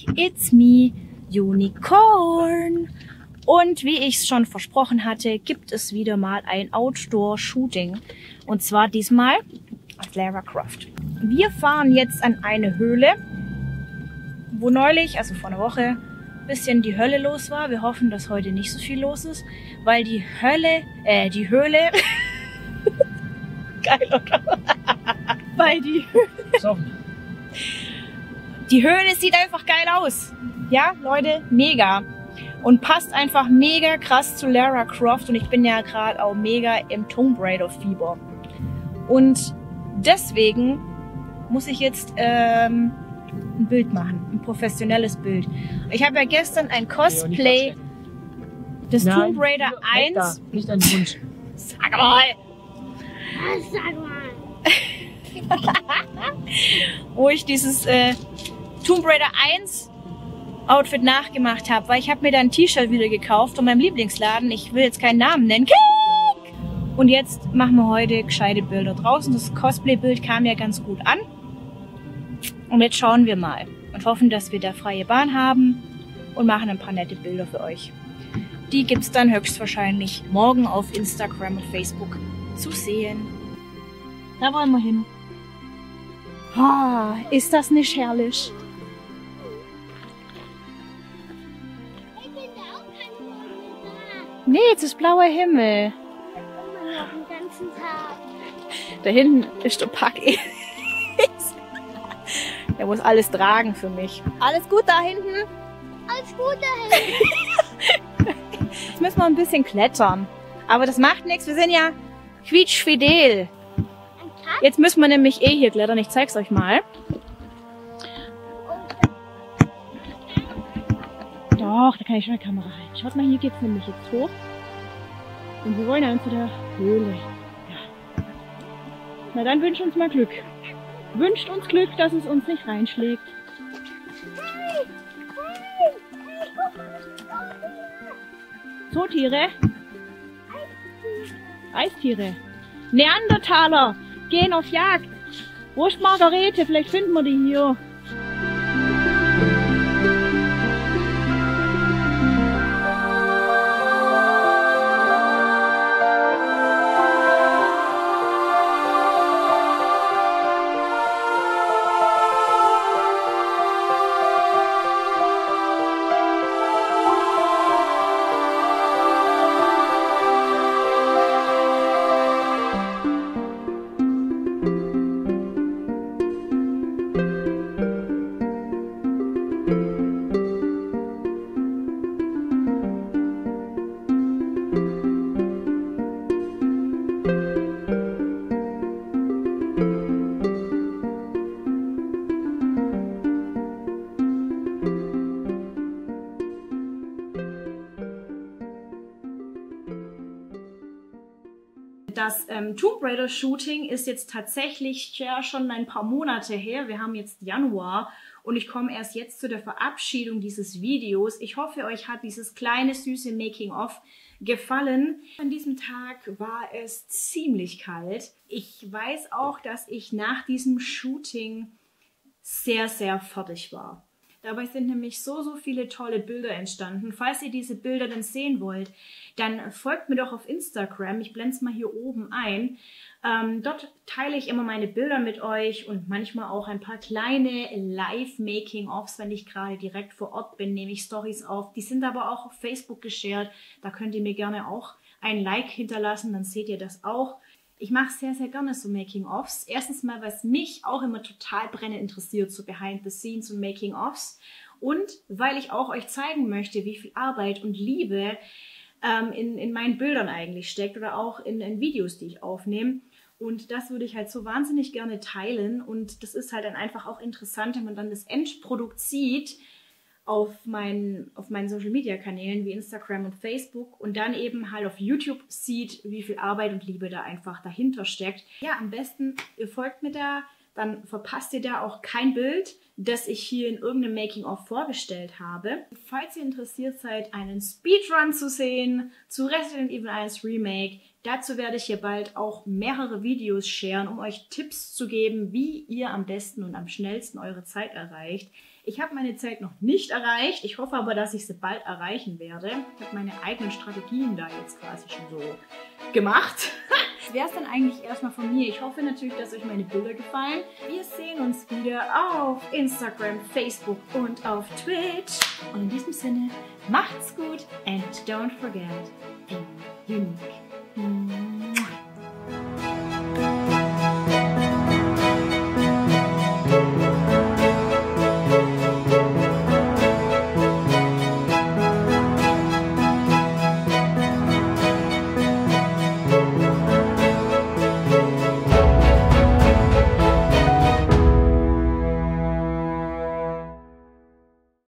It's me, Unicorn. Und wie ich es schon versprochen hatte, gibt es wieder mal ein Outdoor-Shooting. Und zwar diesmal als Lara Croft. Wir fahren jetzt an eine Höhle, wo neulich, also vor einer Woche, ein bisschen die Hölle los war. Wir hoffen, dass heute nicht so viel los ist, weil die Höhle, geil, oder? Weil die Höhle sieht einfach geil aus. Ja, Leute, mega. Und passt einfach mega krass zu Lara Croft. Und ich bin ja gerade auch mega im Tomb Raider Fieber. Und deswegen muss ich jetzt ein Bild machen. Ein professionelles Bild. Ich habe ja gestern ein Cosplay des Tomb Raider 1. Nicht dein Wunsch. Sag mal! Sag mal! Wo ich dieses Tomb Raider 1 Outfit nachgemacht habe, weil ich habe mir da ein T-Shirt wieder gekauft von meinem Lieblingsladen. Ich will jetzt keinen Namen nennen. Und jetzt machen wir heute gescheite Bilder draußen. Das Cosplay-Bild kam ja ganz gut an. Und jetzt schauen wir mal und hoffen, dass wir da freie Bahn haben und machen ein paar nette Bilder für euch. Die gibt es dann höchstwahrscheinlich morgen auf Instagram und Facebook zu sehen. Da wollen wir hin. Ah, ist das nicht herrlich? Nee, jetzt ist blauer Himmel. Immer noch den ganzen Tag. Da hinten ist der Pack. Der muss alles tragen für mich. Alles gut da hinten? Alles gut dahin. Jetzt müssen wir ein bisschen klettern. Aber das macht nichts, wir sind ja quietschfidel. Jetzt müssen wir nämlich hier klettern, ich zeig's euch mal. Doch, da kann ich schon eine Kamera halten. Schaut mal, hier geht's nämlich jetzt hoch. Und wir wollen dann zu der Höhle. Ja. Na dann wünscht uns mal Glück. Wünscht uns Glück, dass es uns nicht reinschlägt. Zootiere? Eistiere. Neandertaler gehen auf Jagd. Wo ist Margarete? Vielleicht finden wir die hier. Das Tomb Raider Shooting ist jetzt tatsächlich ja schon ein paar Monate her. Wir haben jetzt Januar und ich komme erst jetzt zu der Verabschiedung dieses Videos. Ich hoffe, euch hat dieses kleine, süße Making-of gefallen. An diesem Tag war es ziemlich kalt. Ich weiß auch, dass ich nach diesem Shooting sehr, sehr fertig war. Dabei sind nämlich so viele tolle Bilder entstanden. Falls ihr diese Bilder dann sehen wollt, dann folgt mir doch auf Instagram. Ich blende es mal hier oben ein. Dort teile ich immer meine Bilder mit euch und manchmal auch ein paar kleine Live-Making-Offs, wenn ich gerade direkt vor Ort bin, nehme ich Stories auf. Die sind aber auch auf Facebook geshared. Da könnt ihr mir gerne auch ein Like hinterlassen, dann seht ihr das auch. Ich mache sehr, sehr gerne so Making-ofs. Erstens mal, weil es mich auch immer total brennend interessiert, so Behind the Scenes und Making-ofs. Und weil ich auch euch zeigen möchte, wie viel Arbeit und Liebe in meinen Bildern eigentlich steckt oder auch in Videos, die ich aufnehme. Und das würde ich halt so wahnsinnig gerne teilen. Und das ist halt dann einfach auch interessant, wenn man dann das Endprodukt sieht auf meinen Social-Media-Kanälen wie Instagram und Facebook und dann eben halt auf YouTube sieht, wie viel Arbeit und Liebe da einfach dahinter steckt. Ja, am besten, ihr folgt mir da, dann verpasst ihr da auch kein Bild, das ich hier in irgendeinem Making-of vorgestellt habe. Falls ihr interessiert seid, einen Speedrun zu sehen zu Resident Evil 1 Remake, dazu werde ich hier bald auch mehrere Videos sharen, um euch Tipps zu geben, wie ihr am besten und am schnellsten eure Zeit erreicht. Ich habe meine Zeit noch nicht erreicht. Ich hoffe aber, dass ich sie bald erreichen werde. Ich habe meine eigenen Strategien da jetzt quasi schon so gemacht. Das wäre es dann eigentlich erstmal von mir. Ich hoffe natürlich, dass euch meine Bilder gefallen. Wir sehen uns wieder auf Instagram, Facebook und auf Twitch. Und in diesem Sinne, macht's gut and don't forget, be unique.